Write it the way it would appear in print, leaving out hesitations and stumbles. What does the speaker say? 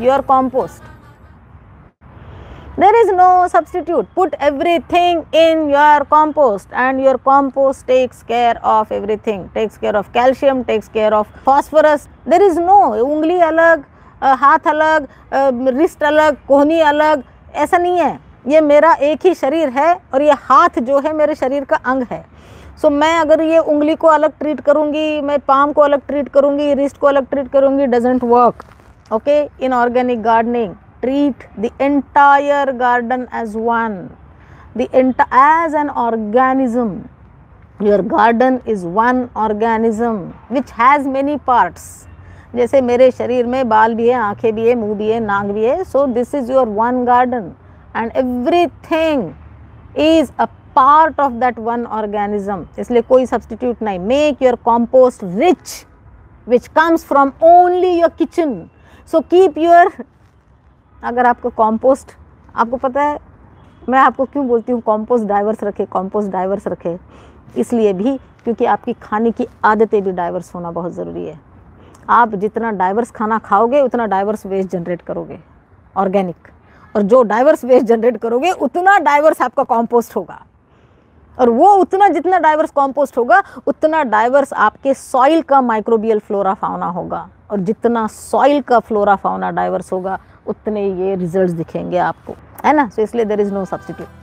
your compost. There is no substitute. Put everything in your compost and your compost takes care of everything. Takes care of calcium, takes care of phosphorus. There is no उंगली अलग, हाथ अलग, wrist अलग, कोहनी अलग, ऐसा नहीं है. ये मेरा एक ही शरीर है और ये हाथ जो है मेरे शरीर का अंग है. सो मैं अगर ये उंगली को अलग ट्रीट करूँगी, मैं पाम को अलग ट्रीट करूँगी, रिस्ट को अलग ट्रीट करूँगी, doesn't work. Okay, in organic gardening treat the entire garden as one, as an organism. Your garden is one organism which has many parts. जैसे मेरे शरीर में बाल भी है, आँखें भी है, मुंह भी है, नाक भी है. So this is your one garden and everything is a part of that one organism. इसलिए कोई substitute नहीं. Make your compost rich, which comes from only your kitchen. So keep your, अगर आपको कंपोस्ट, आपको पता है मैं आपको क्यों बोलती हूँ कंपोस्ट डाइवर्स रखे, कंपोस्ट डाइवर्स रखे, इसलिए भी क्योंकि आपकी खाने की आदतें भी डाइवर्स होना बहुत ज़रूरी है. आप जितना डाइवर्स खाना खाओगे उतना डाइवर्स वेस्ट जनरेट करोगे ऑर्गेनिक, और जो डाइवर्स वेस्ट जनरेट करोगे उतना डाइवर्स आपका कंपोस्ट होगा, और वो उतना जितना डाइवर्स कंपोस्ट होगा उतना डाइवर्स आपके सॉइल का माइक्रोबियल फ्लोरा फाउना होगा, और जितना सॉइल का फ्लोरा फाउना डाइवर्स होगा उतने ये रिजल्ट्स दिखेंगे आपको, है ना. सो इसलिए देयर इज़ नो सब्स्टिट्यूट.